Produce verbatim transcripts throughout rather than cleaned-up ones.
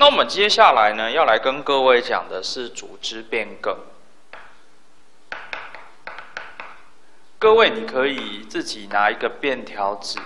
那我们接下来呢，要来跟各位讲的是组织变更。各位，你可以自己拿一个便条纸。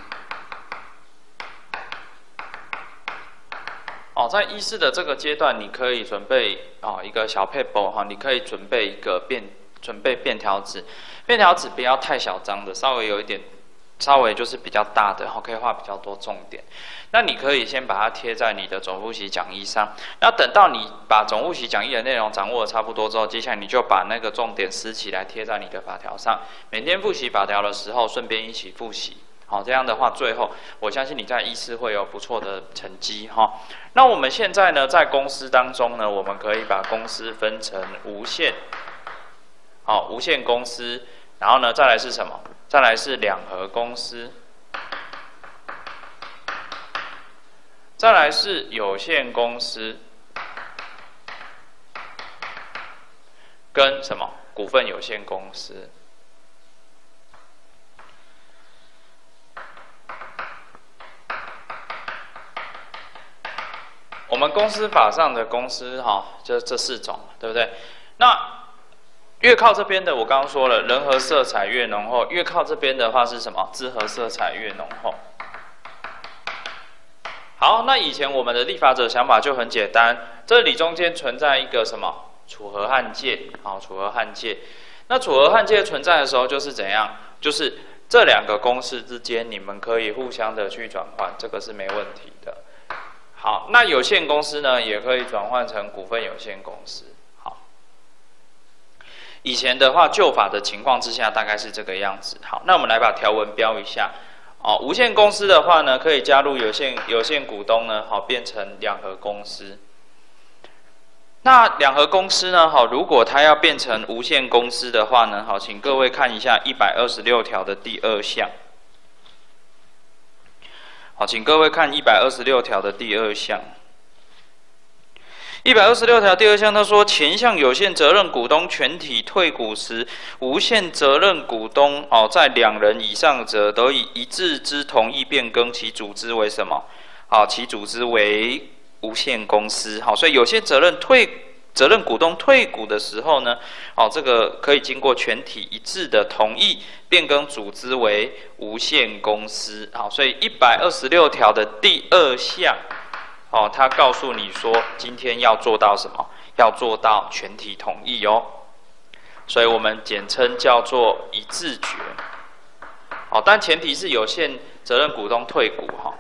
哦，在医师的这个阶段，你可以准备哦一个小配包哈，你可以准备一个便准备便条纸，便条纸不要太小张的，稍微有一点，稍微就是比较大的，哈，可以画比较多重点。那你可以先把它贴在你的总复习讲义上，那等到你把总复习讲义的内容掌握的差不多之后，接下来你就把那个重点撕起来贴在你的法条上，每天复习法条的时候，顺便一起复习。好，这样的话，最后我相信你在医师会有不错的成绩哈。那我们现在呢，在公司当中呢，我们可以把公司分成无限，好，无限公司，然后呢，再来是什么？再来是两合公司，再来是有限公司，跟什么？股份有限公司。我们公司法上的公司哈，就这四种，对不对？那越靠这边的，我刚刚说了，人和色彩越浓厚；越靠这边的话是什么？字和色彩越浓厚。好，那以前我们的立法者想法就很简单，这里中间存在一个什么？楚河汉界，好，楚河汉界。那楚河汉界存在的时候就是怎样？就是这两个公式之间，你们可以互相的去转换，这个是没问题的。好，那有限公司呢，也可以转换成股份有限公司。好，以前的话，旧法的情况之下，大概是这个样子。好，那我们来把条文标一下。哦，无限公司的话呢，可以加入有限有限股东呢，好，变成两合公司。那两合公司呢，好，如果它要变成无限公司的话呢，好，请各位看一下一百二十六条的第二项。好，请各位看一百二十六条的第二项。一百二十六条第二项，他说，前项有限责任股东全体退股时，无限责任股东哦，在两人以上者，得以一致之同意变更其组织为什么？好，其组织为无限公司。好，所以有限责任退。责任股东退股的时候呢，哦，这个可以经过全体一致的同意，变更组织为无限公司。好，所以一百二十六条的第二项，哦，他告诉你说，今天要做到什么？要做到全体同意哦。所以我们简称叫做一致决。好，但前提是有限责任股东退股哈。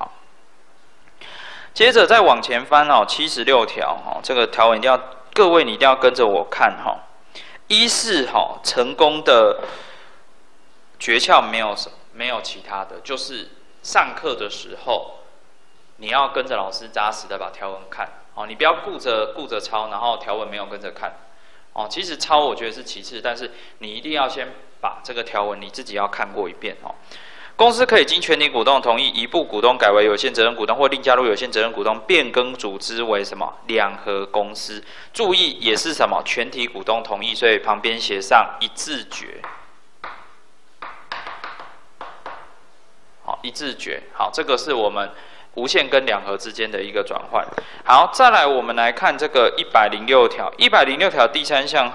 接着再往前翻哦，七十六条哦，这个条文一定要各位你一定要跟着我看哈。一是哈成功的诀窍没有什没有其他的，就是上课的时候你要跟着老师扎实的把条文看哦，你不要顾着顾着抄，然后条文没有跟着看哦。其实抄我觉得是其次，但是你一定要先把这个条文你自己要看过一遍哦。公司可以经全体股东同意，一部股东改为有限责任股东，或另加入有限责任股东，变更组织为什么？两合公司。注意，也是什么？全体股东同意，所以旁边写上一致决。好，一致决。好，这个是我们无限跟两合之间的一个转换。好，再来我们来看这个一百零六条，一百零六条第三项。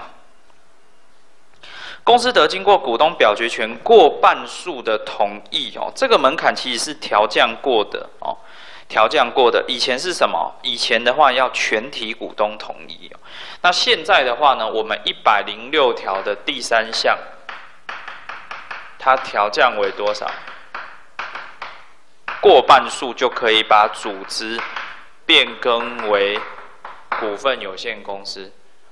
公司得经过股东表决权过半数的同意哦，这个门槛其实是调降过的哦，调降过的。以前是什么？以前的话要全体股东同意哦，那现在的话呢，我们一百零六条的第三项，它调降为多少？过半数就可以把组织变更为股份有限公司。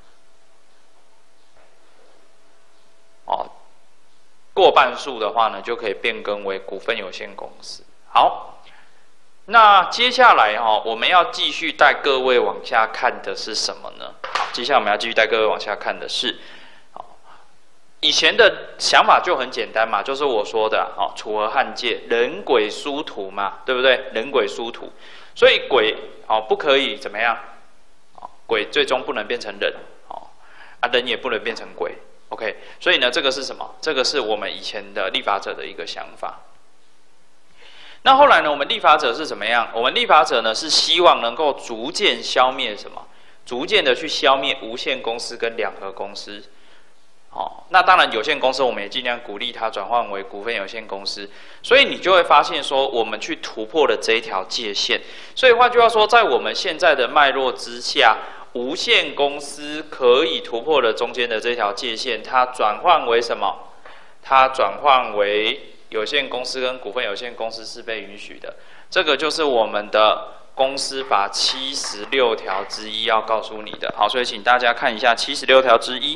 哦，过半数的话呢，就可以变更为股份有限公司。好，那接下来哦，我们要继续带各位往下看的是什么呢？好，接下来我们要继续带各位往下看的是，好，以前的想法就很简单嘛，就是我说的哦，楚河汉界，人鬼殊途嘛，对不对？人鬼殊途，所以鬼哦不可以怎么样？哦，鬼最终不能变成人，哦，啊人也不能变成鬼。OK， 所以呢，这个是什么？这个是我们以前的立法者的一个想法。 那后来呢，我们立法者是怎么样？我们立法者呢是希望能够逐渐消灭什么？逐渐的去消灭无限公司跟两合公司。哦，那当然有限公司我们也尽量鼓励它转换为股份有限公司，所以你就会发现说，我们去突破了这一条界限。所以换句话说，在我们现在的脉络之下，无限公司可以突破了中间的这条界限，它转换为什么？它转换为有限公司跟股份有限公司是被允许的。这个就是我们的公司法七十六条之一要告诉你的。好，所以请大家看一下七十六条之一。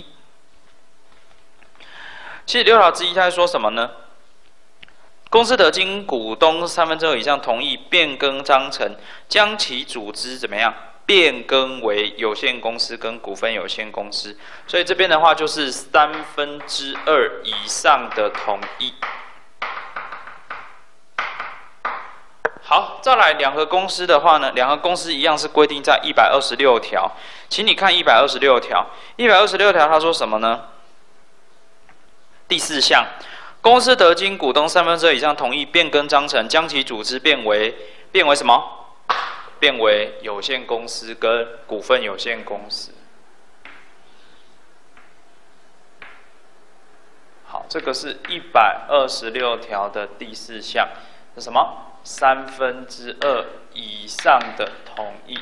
七十六条之一，它在说什么呢？公司得经股东三分之二以上同意变更章程，将其组织怎么样？变更为有限公司跟股份有限公司。所以这边的话就是三分之二以上的同意。好，再来两合公司的话呢，两合公司一样是规定在一百二十六条，请你看一百二十六条。一百二十六条它说什么呢？第四项，公司得经股东三分之二以上同意变更章程，将其组织变为变为什么？变为有限公司跟股份有限公司。好，这个是一百二十六条的第四项，是什么？三分之二以上的同意。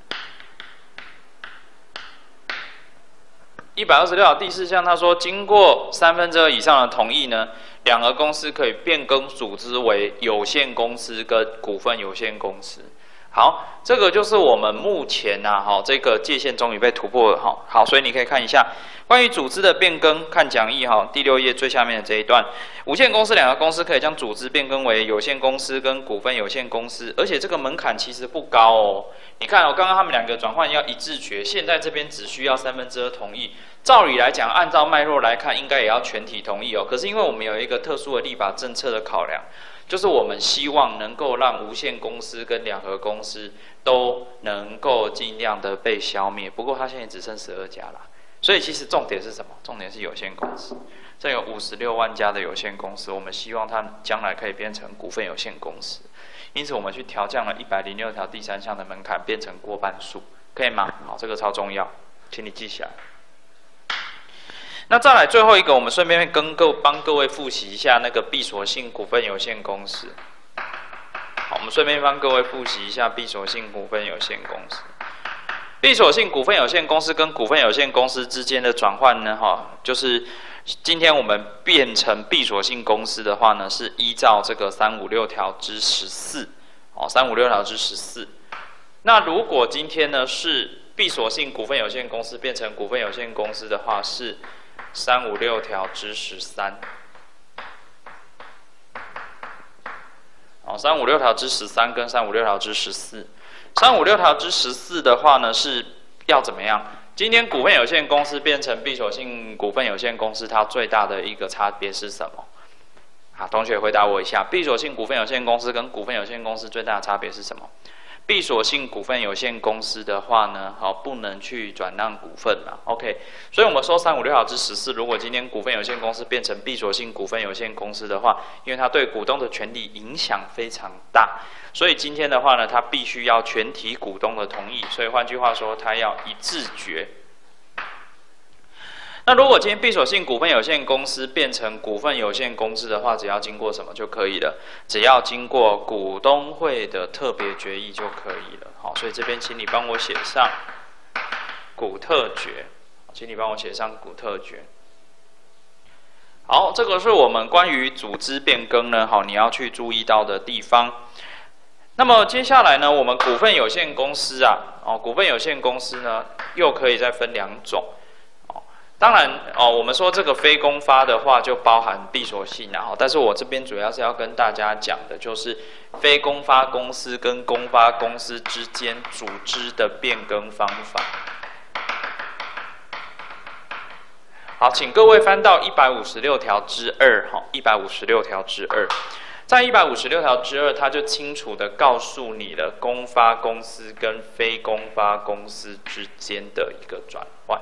一百二十六条第四项，他说，经过三分之二以上的同意呢，两合公司可以变更组织为有限公司跟股份有限公司。好，这个就是我们目前啊，哈，这个界限终于被突破了，哈。好，所以你可以看一下关于组织的变更，看讲义哈，第六页最下面的这一段，无限公司两个公司可以将组织变更为有限公司跟股份有限公司，而且这个门槛其实不高哦。你看哦，刚刚他们两个转换要一致决，现在这边只需要三分之二同意。照理来讲，按照脉络来看，应该也要全体同意哦。可是因为我们有一个特殊的立法政策的考量，就是我们希望能够让无限公司跟两合公司都能够尽量的被消灭。不过它现在只剩十二家啦，所以其实重点是什么？重点是有限公司。这有五十六万家的有限公司，我们希望它将来可以变成股份有限公司。因此，我们去调降了一百零六条第三项的门槛，变成过半数，可以吗？好，这个超重要，请你记起来。那再来最后一个，我们顺便跟各帮各位复习一下那个闭锁性股份有限公司。好，我们顺便帮各位复习一下闭锁性股份有限公司。闭锁性股份有限公司跟股份有限公司之间的转换呢，哈，就是今天我们变成闭锁性公司的话呢，是依照这个三五六条之十四，哦，三五六条之十四。那如果今天呢是闭锁性股份有限公司变成股份有限公司的话，是三五六条之十三。哦，三五六条之十三跟三五六条之十四。三五六条之十四的话呢，是要怎么样？今天股份有限公司变成闭锁性股份有限公司，它最大的一个差别是什么？好，同学回答我一下，闭锁性股份有限公司跟股份有限公司最大的差别是什么？闭锁性股份有限公司的话呢，好，不能去转让股份嘛 ，OK， 所以我们说三五六条之十四，如果今天股份有限公司变成闭锁性股份有限公司的话，因为它对股东的权利影响非常大，所以今天的话呢，它必须要全体股东的同意，所以换句话说，它要一致决。那如果今天闭锁性股份有限公司变成股份有限公司的话，只要经过什么就可以了？只要经过股东会的特别决议就可以了。好，所以这边请你帮我写上股特决，请你帮我写上股特决。好，这个是我们关于组织变更呢，好，你要去注意到的地方。那么接下来呢，我们股份有限公司啊，哦，股份有限公司呢，又可以再分两种。当然哦，我们说这个非公发的话，就包含闭锁性啊。但是我这边主要是要跟大家讲的，就是非公发公司跟公发公司之间组织的变更方法。好，请各位翻到一百五十六条之二，哈，一百五十六条之二，在一百五十六条之二，它就清楚的告诉你了公发公司跟非公发公司之间的一个转换。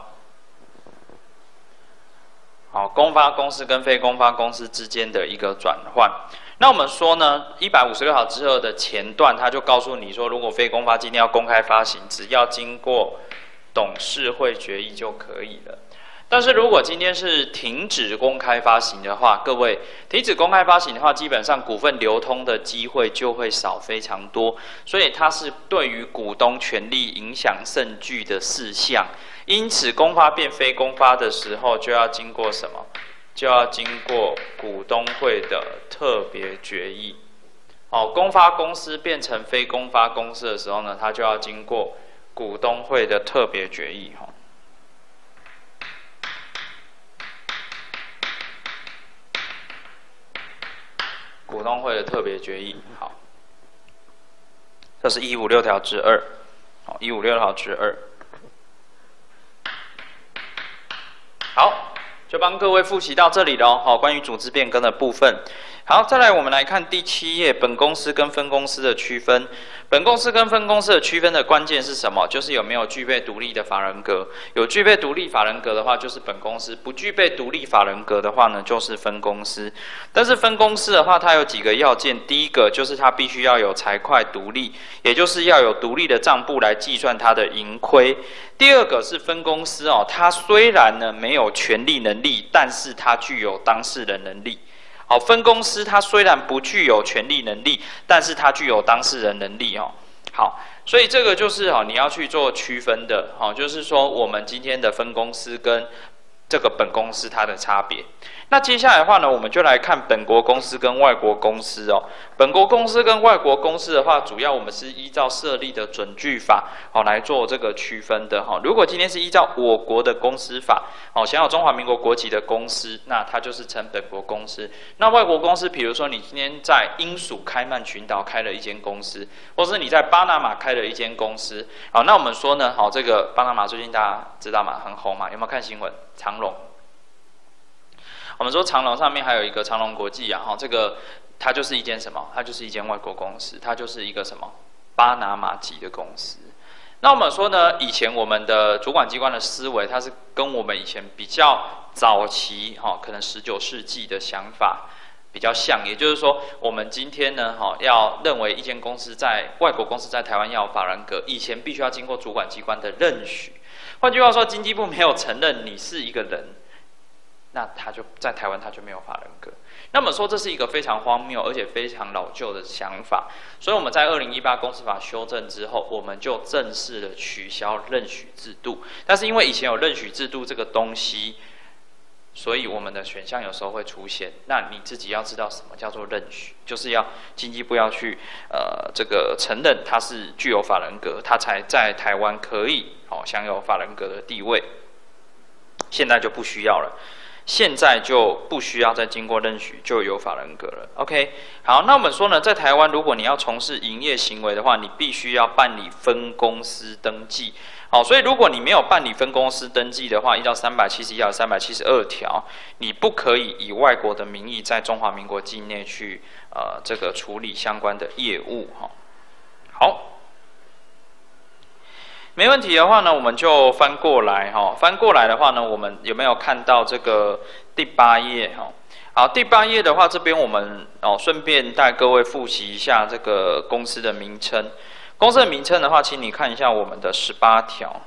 好，公发公司跟非公发公司之间的一个转换。 那我们说呢，一百五十六条之二的前段，它就告诉你说，如果非公发今天要公开发行，只要经过董事会决议就可以了。但是如果今天是停止公开发行的话，各位停止公开发行的话，基本上股份流通的机会就会少非常多，所以它是对于股东权利影响甚巨的事项。因此，公发变非公发的时候，就要经过什么？就要经过股东会的特别决议。哦，公发公司变成非公发公司的时候呢，它就要经过股东会的特别决议。哈。股东会的特别决议，好，这是一五六条之二，好，一五六条之二，好，就帮各位复习到这里了，好，关于组织变更的部分。好，再来我们来看第七页，本公司跟分公司的区分。本公司跟分公司的区分的关键是什么？就是有没有具备独立的法人格。有具备独立法人格的话，就是本公司；不具备独立法人格的话呢，就是分公司。但是分公司的话，它有几个要件。第一个就是它必须要有财会独立，也就是要有独立的账簿来计算它的盈亏。第二个是分公司哦，它虽然呢没有权利能力，但是它具有当事人能力。好，分公司它虽然不具有权利能力，但是它具有当事人能力哦。好，所以这个就是哦你要去做区分的，好，就是说我们今天的分公司跟这个本公司它的差别。那接下来的话呢，我们就来看本国公司跟外国公司哦。本国公司跟外国公司的话，主要我们是依照设立的准据法哦来做这个区分的哈。如果今天是依照我国的公司法哦，享有中华民国国籍的公司，那它就是称本国公司。那外国公司，比如说你今天在英属开曼群岛开了一间公司，或是你在巴拿马开了一间公司，好，那我们说呢，好，这个巴拿马最近大家知道吗？很红嘛，有没有看新闻？长荣。我们说长荣上面还有一个长荣国际啊，哈，这个它就是一间什么？它就是一间外国公司，它就是一个什么？巴拿马籍的公司。那我们说呢，以前我们的主管机关的思维，它是跟我们以前比较早期哈，可能十九世纪的想法比较像，也就是说，我们今天呢，哈，要认为一间公司在外国公司在台湾要有法人格，以前必须要经过主管机关的认许。换句话说，经济部没有承认你是一个人。那他就在台湾，他就没有法人格。那么说，这是一个非常荒谬而且非常老旧的想法。所以我们在二零一八公司法修正之后，我们就正式的取消认许制度。但是因为以前有认许制度这个东西，所以我们的选项有时候会出现。那你自己要知道什么叫做认许，就是要经济部要去呃这个承认它是具有法人格，它才在台湾可以哦享有法人格的地位。现在就不需要了。现在就不需要再经过认许就有法人格了 ，OK？ 好，那我们说呢，在台湾如果你要从事营业行为的话，你必须要办理分公司登记。好，所以如果你没有办理分公司登记的话，依照三百七十一条、三百七十二条，你不可以以外国的名义在中华民国境内去呃这个处理相关的业务哈。好。没问题的话呢，我们就翻过来哈。翻过来的话呢，我们有没有看到这个第八页哈？好，第八页的话，这边我们哦顺便带各位复习一下这个公司的名称。公司的名称的话，请你看一下我们的十八条。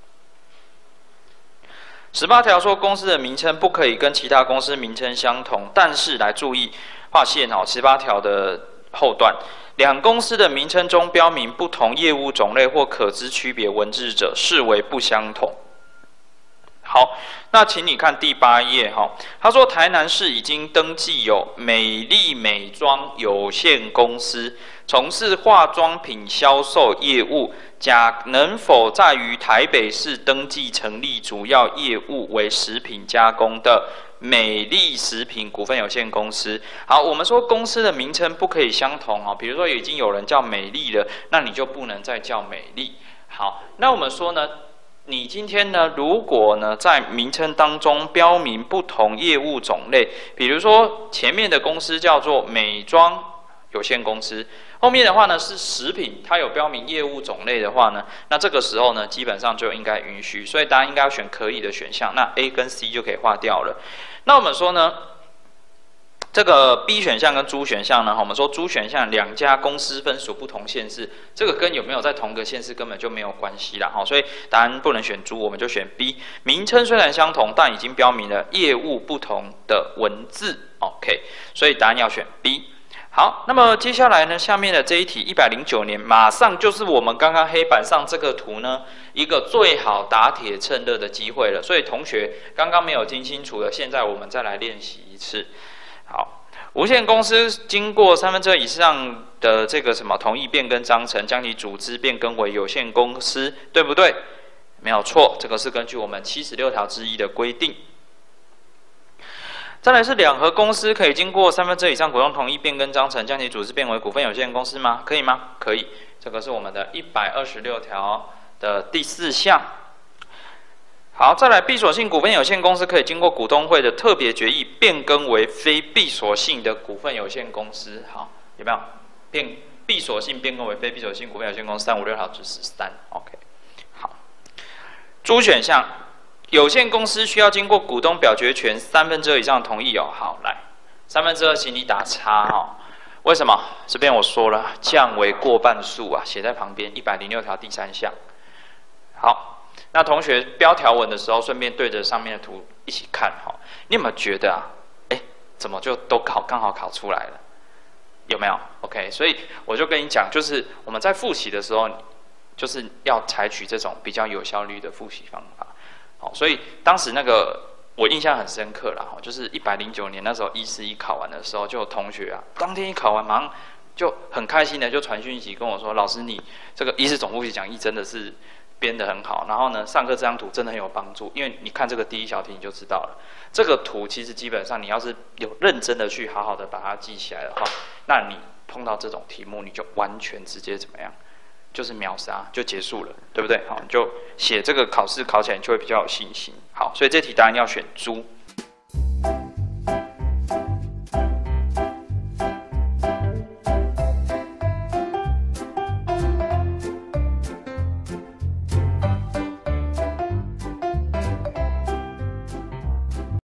十八条说，公司的名称不可以跟其他公司名称相同，但是来注意划线哦，十八条的后段。两公司的名称中标明不同业务种类或可知区别文字者，视为不相同。好，那请你看第八页哈，他说台南市已经登记有美丽美妆有限公司，从事化妆品销售业务，甲能否在于台北市登记成立主要业务为食品加工的美丽食品股份有限公司。好，我们说公司的名称不可以相同哦，比如说已经有人叫美丽了，那你就不能再叫美丽。好，那我们说呢，你今天呢，如果呢在名称当中标明不同业务种类，比如说前面的公司叫做美妆有限公司，后面的话呢是食品，它有标明业务种类的话呢，那这个时候呢基本上就应该允许，所以大家应该要选可以的选项，那 A 跟 C 就可以划掉了。那我们说呢， 这个 B 选项跟猪选项呢，我们说猪选项两家公司分属不同县市，这个跟有没有在同个县市根本就没有关系啦，所以答案不能选猪，我们就选 B。名称虽然相同，但已经标明了业务不同的文字 ，OK， 所以答案要选 B。好，那么接下来呢，下面的这一题一百零九年，马上就是我们刚刚黑板上这个图呢，一个最好打铁趁热的机会了。所以同学刚刚没有听清楚的，现在我们再来练习一次。好，无限公司经过三分之二以上的这个什么同意变更章程，将其组织变更为有限公司，对不对？没有错，这个是根据我们七十六条之一的规定。再来是两合公司可以经过三分之二以上股东同意变更章程，将其组织变为股份有限公司吗？可以吗？可以，这个是我们的一百二十六条的第四项。好，再来，闭锁性股份有限公司可以经过股东会的特别决议变更为非闭锁性的股份有限公司。好，有没有变闭锁性变更为非闭锁性股份有限公司？三五六条之十三。OK， 好，猪选项，有限公司需要经过股东表决权三分之二以上的同意哦。好，来，三分之二，请你打叉哦。为什么？这边我说了，降为过半数啊，写在旁边，一百零六条第三项。好。那同学标条文的时候，顺便对着上面的图一起看哈。你有没有觉得啊？哎，怎么就都考刚好考出来了？有没有 ？OK， 所以我就跟你讲，就是我们在复习的时候，就是要采取这种比较有效率的复习方法。好，所以当时那个我印象很深刻啦，就是一百零九年那时候一四一考完的时候，就有同学啊，当天一考完马上就很开心的就传讯息跟我说：“老师，你这个一次总复习讲义真的是。”编得很好，然后呢，上课这张图真的很有帮助，因为你看这个第一小题你就知道了。这个图其实基本上你要是有认真的去好好的把它记起来的话，那你碰到这种题目你就完全直接怎么样，就是秒杀就结束了，对不对？好，你就写这个考试考起来你就会比较有信心。好，所以这题答案要选猪。